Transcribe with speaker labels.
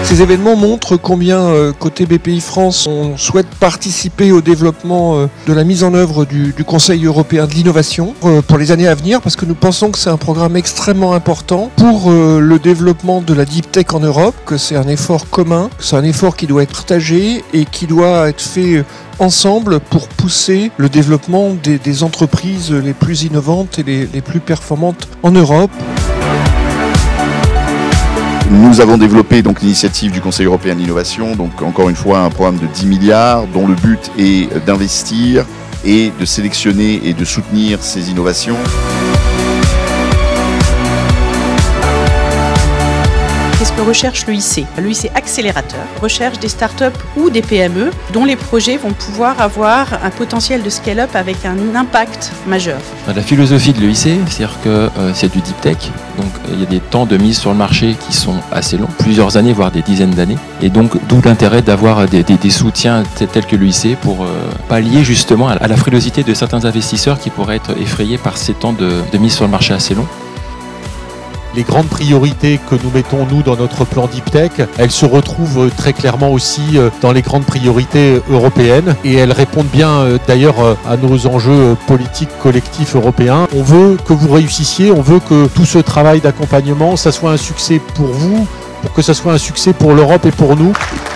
Speaker 1: Ces événements montrent combien, côté BPI France, on souhaite participer au développement de la mise en œuvre du Conseil européen de l'innovation pour les années à venir, parce que nous pensons que c'est un programme extrêmement important pour le développement de la Deep Tech en Europe, que c'est un effort commun, c'est un effort qui doit être partagé et qui doit être fait ensemble pour pousser le développement des entreprises les plus innovantes et les plus performantes en Europe.
Speaker 2: Nous avons développé donc l'initiative du Conseil européen de l'innovation, donc encore une fois un programme de 10 milliards dont le but est d'investir et de sélectionner et de soutenir ces innovations.
Speaker 3: Qu'est-ce que recherche l'EIC? L'EIC Accélérateur recherche des startups ou des PME dont les projets vont pouvoir avoir un potentiel de scale-up avec un impact majeur.
Speaker 4: La philosophie de l'EIC, c'est-à-dire que c'est du deep tech, donc il y a des temps de mise sur le marché qui sont assez longs, plusieurs années, voire des dizaines d'années, et donc d'où l'intérêt d'avoir des soutiens tels que l'EIC pour pallier justement à la frilosité de certains investisseurs qui pourraient être effrayés par ces temps de mise sur le marché assez longs.
Speaker 5: Les grandes priorités que nous mettons, nous, dans notre plan Deep Tech, elles se retrouvent très clairement aussi dans les grandes priorités européennes et elles répondent bien d'ailleurs à nos enjeux politiques collectifs européens. On veut que vous réussissiez, on veut que tout ce travail d'accompagnement, ça soit un succès pour vous, pour que ça soit un succès pour l'Europe et pour nous.